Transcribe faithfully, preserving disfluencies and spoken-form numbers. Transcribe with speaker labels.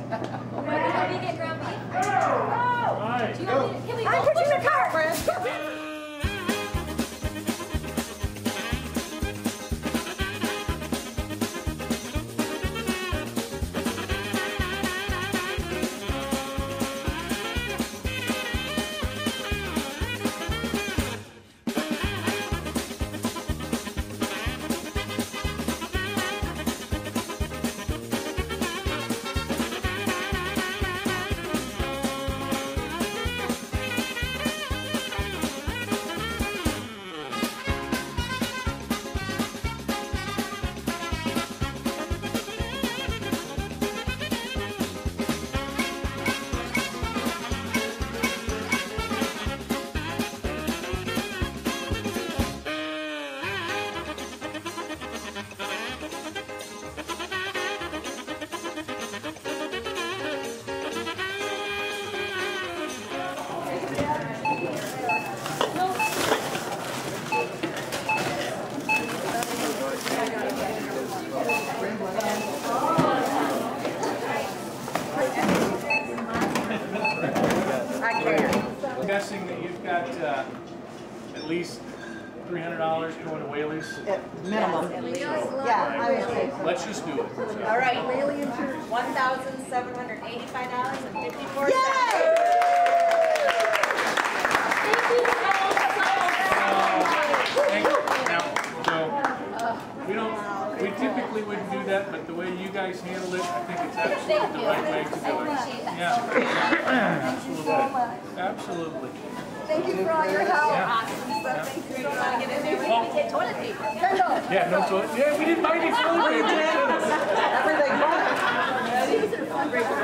Speaker 1: Can we get ground beef?
Speaker 2: Right.
Speaker 1: Do you want me to, can we
Speaker 3: I
Speaker 1: both
Speaker 3: put you
Speaker 1: push
Speaker 3: in the car, Fred.
Speaker 2: I'm guessing that you've got uh, at least three hundred dollars going to Whaley's.
Speaker 3: At minimum. Yeah, I would say so.
Speaker 2: Let's just do it.
Speaker 4: All right, one thousand seven hundred eighty-five dollars and fifty-four cents.
Speaker 3: Yay!
Speaker 2: Thank you. Now, so, we don't, we typically wouldn't do that, but the way you guys handled it, I think it's absolutely the right way to do it. Yeah. Absolutely. Absolutely.
Speaker 3: Thank you for all your help.
Speaker 2: Yeah.
Speaker 4: Thank you so much. Get in there. We
Speaker 2: Oh.
Speaker 4: need to get toilet paper.
Speaker 2: Yeah, no toilet. Yeah, we didn't buy any toilet paper.
Speaker 3: Everything.
Speaker 4: These are fundraisers.